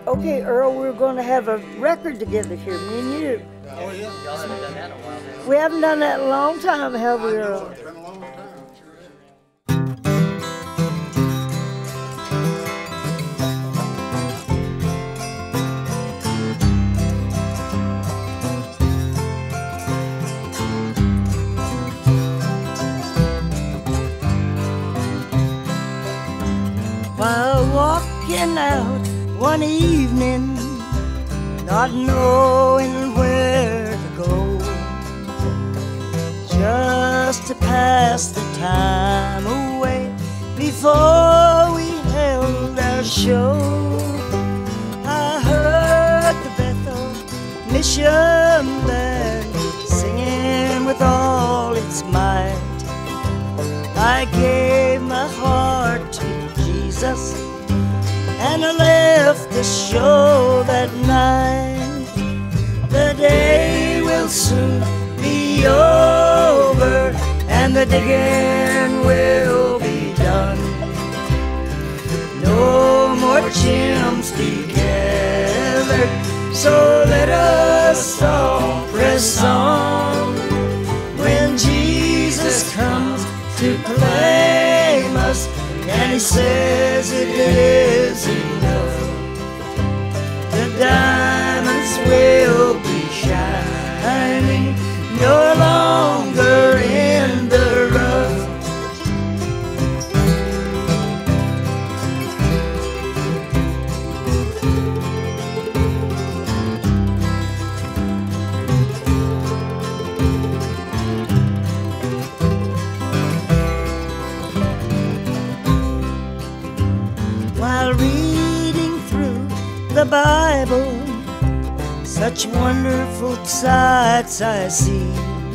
Okay, Earl, we're going to have a record together here, me and you. Oh, yeah. Y'all haven't done that in a while, have you? We haven't done that in a long time, have we, Earl? It's been a long time. While walking out one evening, not knowing where to go, just to pass the time away before we held our show, I heard the Bethel Mission band singing with all its might. I gave my heart to Jesus, and I left the show that night. The day will soon be over, and the digging will be done. No more chimps be gathered, so let us all press on. When Jesus comes to claim us, and he says it is enough, the diamonds will be shining, no longer in the rough. While reading through the Bible, such wonderful sights I see.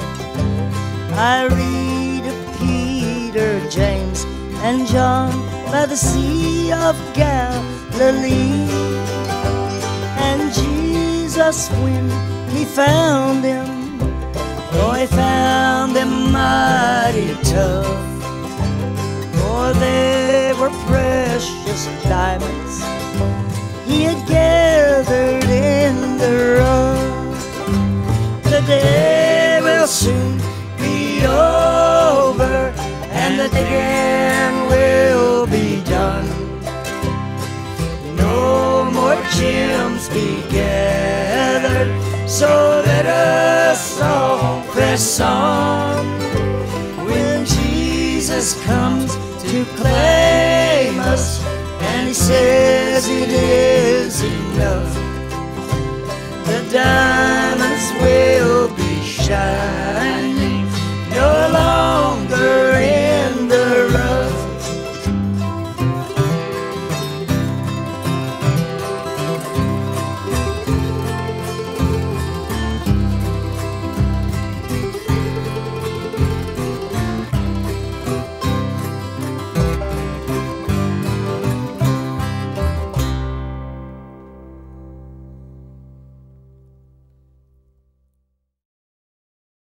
I read of Peter, James, and John by the Sea of Galilee. And Jesus, when he found them, oh, he found them mighty tough. For they were precious diamonds he had gathered in the rough. The day will soon be over, and the digging will be done. No more gems be gathered, so let us all press on. When Jesus comes to claim us, and he says it is enough, the diamonds will